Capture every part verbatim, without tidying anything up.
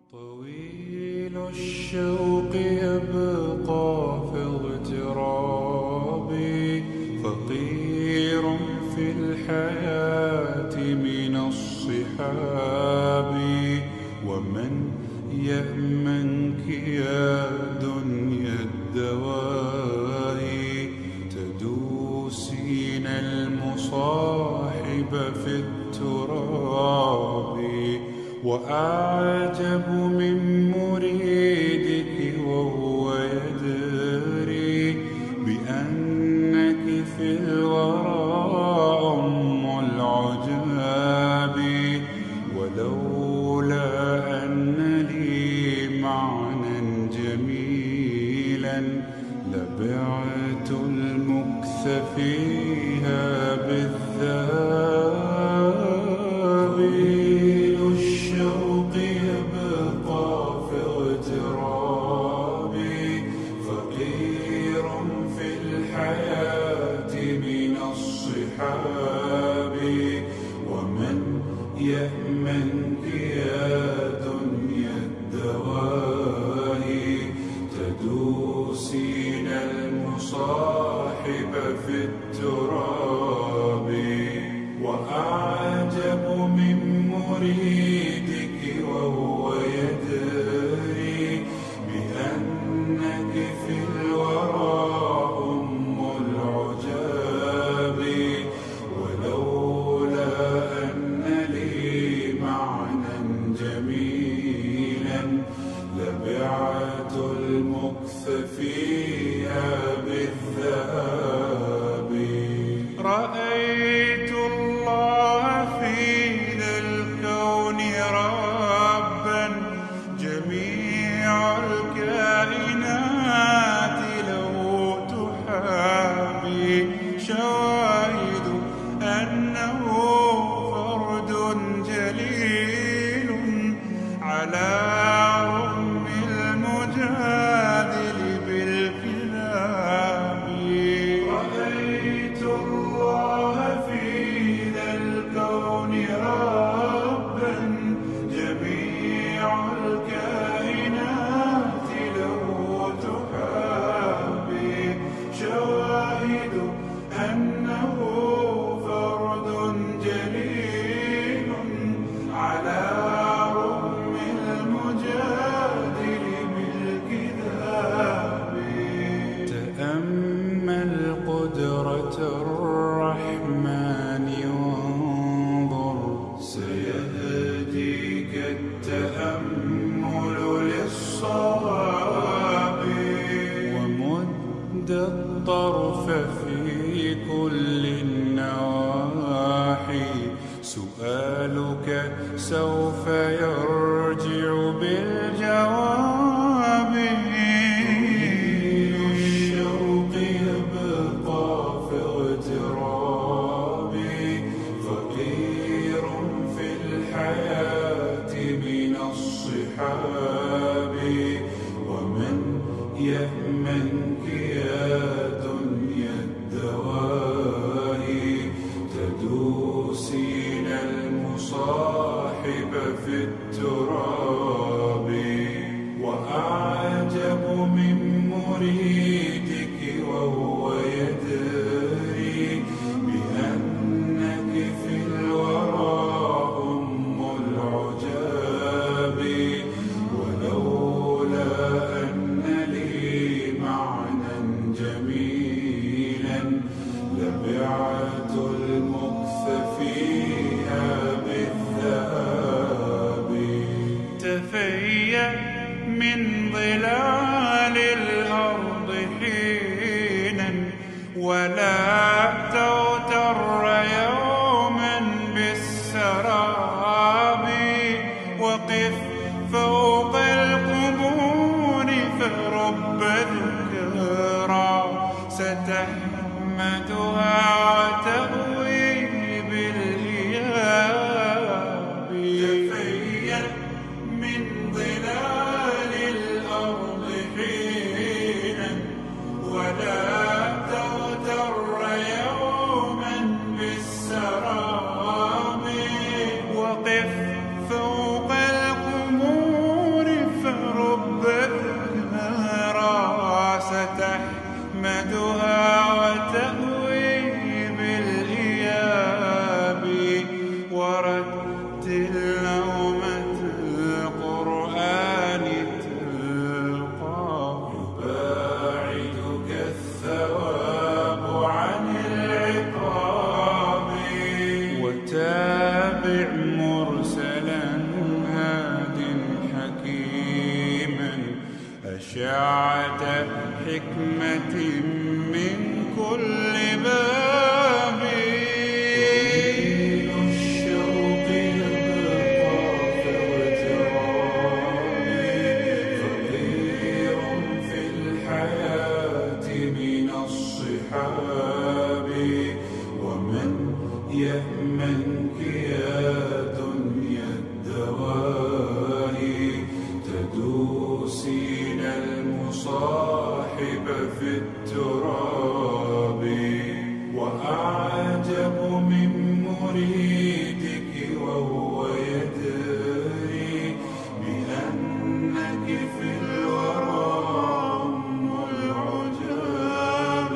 طويل الشوق يبقى في اغترابي، فقير في الحياة من الصحاب. ومن يأمنك يا دنيا الدواهي، تدوسين المصاحب في التراب. وأعجب من مريدك وهو يدري بأنك في الورى أم العجاب. ولولا أن لي معنى جميلا لبعت المكث فيها بالذهب. ومن يأمنك يا دنيا الدواهي، تدوسين المصاحب في التراب. وأعجب من مريدك وهو يدري بأنك في الورى أم العجاب. ولولا أن لي معنى جميلا لبعت المكث فيها بالذهب. رأيت الله في ذا الكون ربا، جميع الكائنات له تحابي. شواهد أنه فرد جليل على رغم المجادل بالكلام. رأيت الله في ذا الكون ربا، جميع الكائنات له تحابي. شواهد أنه فرد جليل على رغم المجادل بالكذاب. تأمل قدرة الرحمن وانظر، سيهديك التأمل للصواب. ومد الطرف في كل النواحي، سؤالك سوف يرجع بالجواب. الشوق يبقى في اغترابي، فقير في الحياة من الصحاب. ومن يأمنك يا دنيا الدواهي، تدوسين المصاحب في التراب. وأعجب من مريدك وهو يدري بأنك في الورى أم العجاب. ولولا أن لي معنى جميلا لبعت المكث فيها بالذهب. تفيأ من ظلال الأرض حينا، ولا تغتر يوما بالسراب. وقف فوق القبور فرب ذكرى ستحمدها وتأوي بالإياب. تفيأ من ظلال الأرض حينا، ولا تغتر يوما بالسراب. وقف فوق القبور أشعة حكمة من كل باب. طويل الشوق يبقى في اغترابي، فقير في الحياة من الصحاب. ومن يأمنك يا دنيا الدواهي، تدوسين المصاحب في التراب. وأعجب من مريدك وهو يدري بأنك في الورى أم العجاب.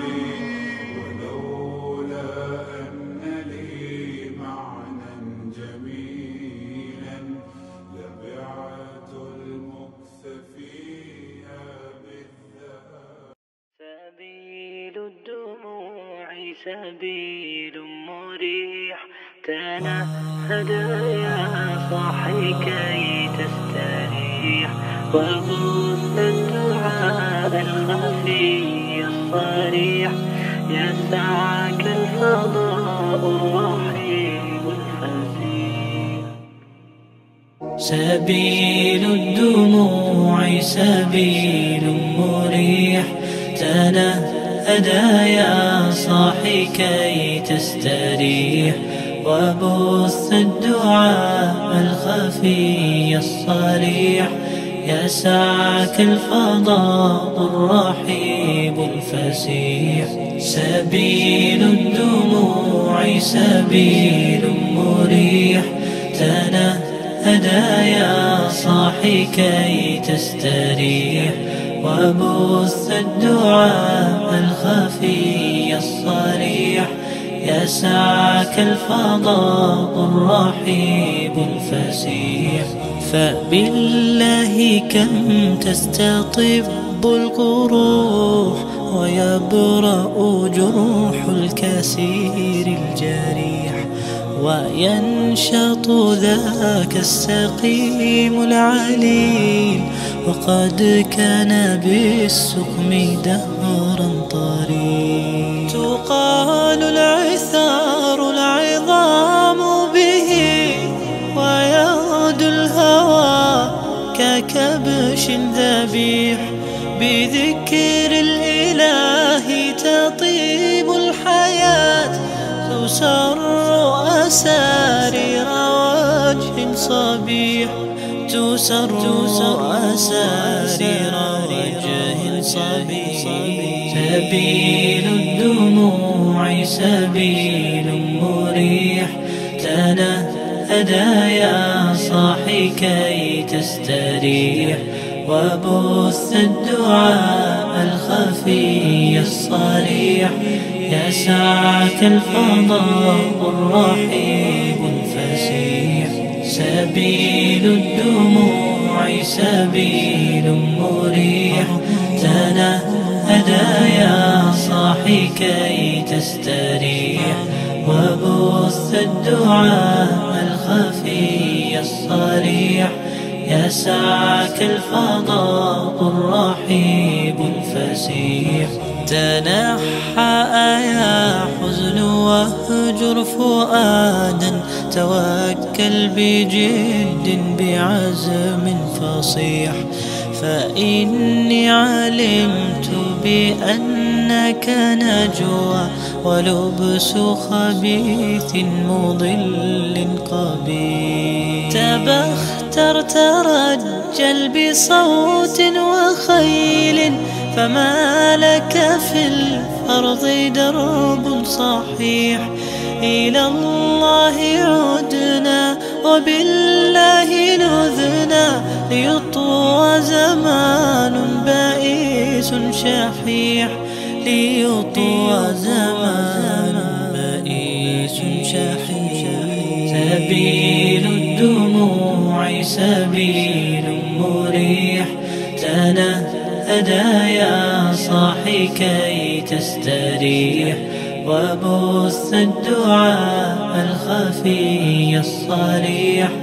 ولولا أن لي معنى جميلا لبعت المكث فيها بالذهب. سبيل الدموع سبيل مريح، تنهد يا صاحي كي تستريح، وبث الدعاء الخفي الصريح، يسعك الفضاء الرحيم الفسيح. سبيل الدموع سبيل مريح، تنهدى يا صاحي كي تستريح، وبث الدعاء الخفي الصريح، يسعك الفضاء الرحيب الفسيح. سبيل الدموع سبيل مريح، تنهدى يا صاحي كي تستريح، وبث الدعاء الخفي الصريح، يسعك الفضاء الرحيب الفسيح. فبالله كم تستطب القروح، ويبرأ جروح الكسير الجريح، وينشط ذاك السقيم العليل، وقد كان بالسقم دهرا طريق. تقال العثار العظام به، ويغدو الهوى ككبش ذبيح، بذكر الإله تطيب الحياة، تسر أسارير وجه صبيح، تسر أسارير وجه صبيح. سبيل الدموع سبيل مريح، تنهدى يا صاحي كي تستريح، وبث الدعاء الخفي الصريح، يسعك الفضاء الرحيب الفسيح. سبيل الدموع سبيل مريح، تنهدى يا صاحي كي تستريح، وبث الدعاء الخفي الصريح، يسعك الفضاء الرحيب الفسيح. تنحى يا حزن واهجر فؤادا، توكل بجد بعزم فصيح، فإني علمت بأنك نجوى، ولبس خبيث مضل قبيح. تبختر ترجل بصوت وخيل، فما لك في الأرض درب صحيح. إلى الله عدنا وبالله نذنا، ليطوى زمان بائس شحيح، ليطوى زمان بائس شحيح. سبيل الدموع سبيل مريح، تنهدى يا صاحي كي تستريح، وبث الدعاء الخفي الصريح،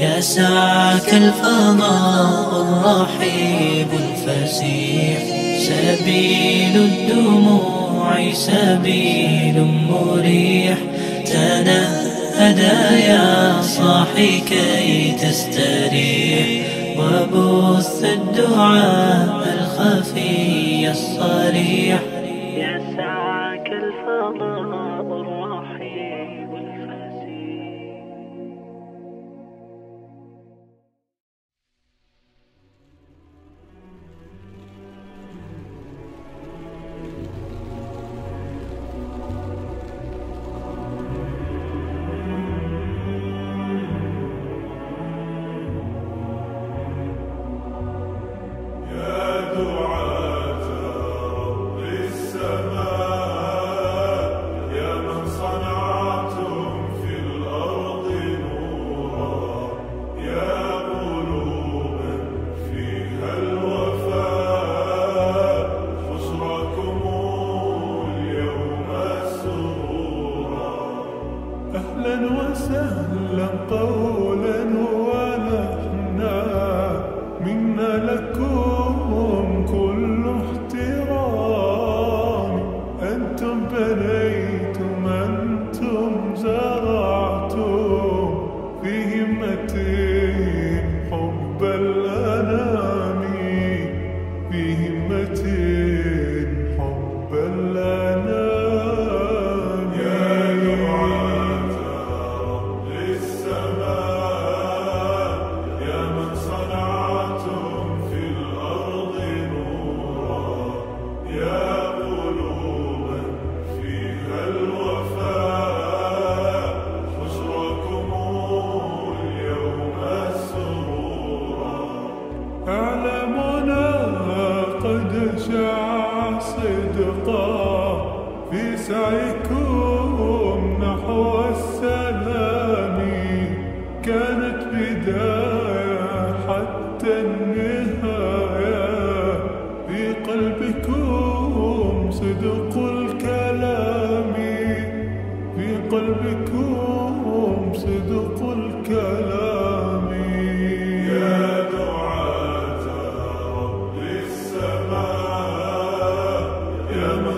يسعك الفضاء الرحيب الفسيح. سبيل الدموع سبيل مريح، تنهدى يا صاحي كي تستريح، وبث الدعاء الخفي الصريح. يسعك الفضاء الرحيب الفسيح. أهلا وسهلا قولا ولحنا، منا لكم كل احترام. أنتم بنيتم، أنتم زرعتم في همة حب الأنام، في همة حب الأنام. أعلامنا قد شاع صدقا في سعيكم نحو السلام. كانت بداية حتى النهاية، في قلبكم صدق الكلام، في قلبكم صدق الكلام. يا دعاة رب السماء، يا من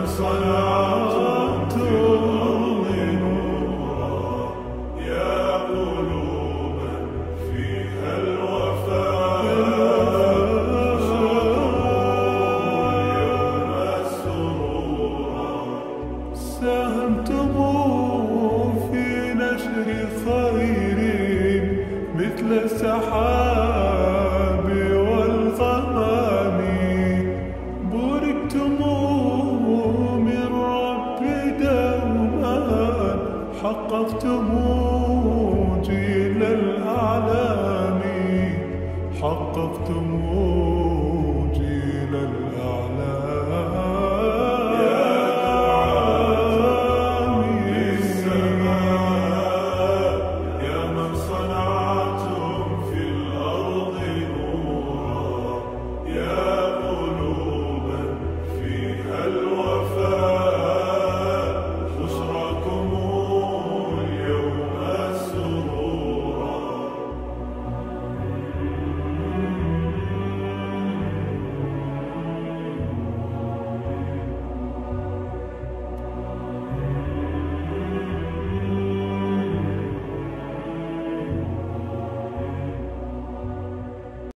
صنعتم في الأرض نورا، يا قلوبا فيها الوفاء، يوم سرورا. ساهمتم في نشر خير مثل السحاب والغمام. بوركتم من رب دوما، حققتم جيل الأعلام، حققتم